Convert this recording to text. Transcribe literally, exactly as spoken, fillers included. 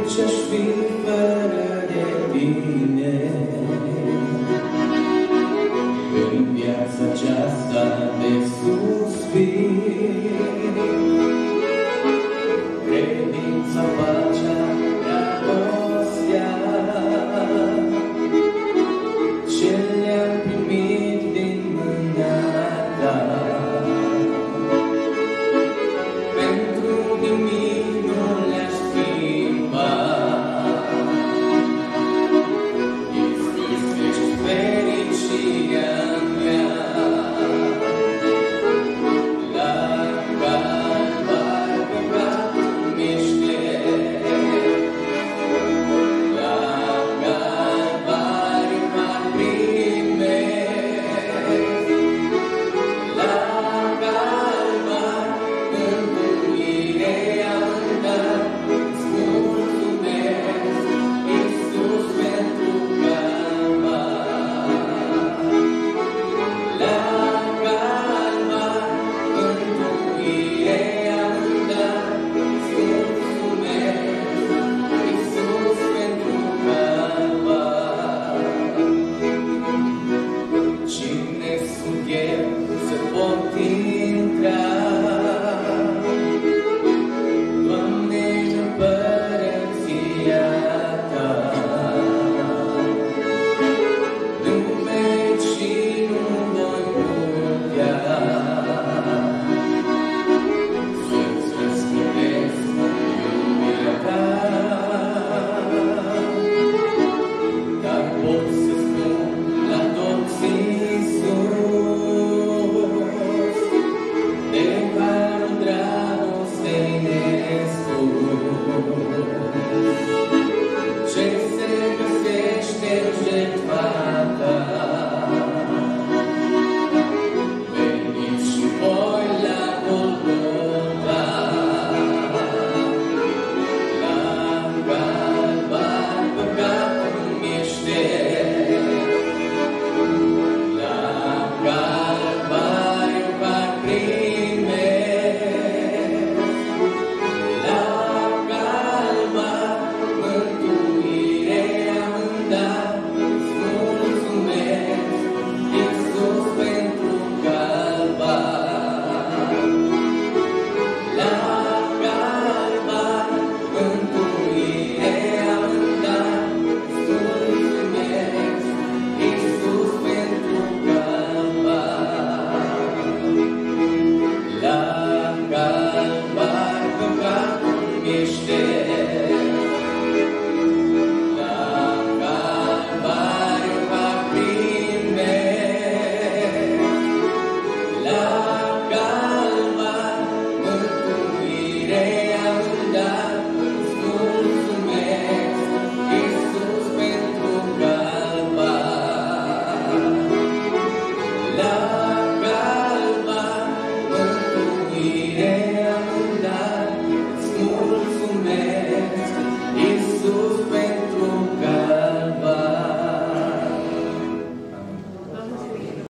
ce-aș fi fără de tine? În viața aceasta de suspin, credința, pacea, dragostea, ce le-am primit din mâna ta. Pentru nimic nu le-aș schimba. Iisus, ești fericirea mea. La Calvar păcatul mi-șters, la Calvar m-ar primesc, la Calvar mântuire am dat. Îți mulțumesc, Iisus, pentru Calvar. La Calvar mântuire am dat. Îți mulțumesc, Iisus, pentru Calvar. Cine sunt eu să pot intra, Doamne, în împărăția ta? Nu merg și nu voi putea să-ți răspundesc iubirea ta, dar pot să spun la toți Iisus, de harul dragostei nespus, ce se găsește în jertfa ta. Veniți și voi la Golgota, la Calvar păcatul mi-șters, la Calvar m-ar primesc, la Calvar mântuire am dat. Îți mulțumesc, Iisus, pentru Calvar. La Calvar mântuire am dat. Îți mulțumesc, Iisus, pentru Calvar. La Calvar păcatul mi-șters,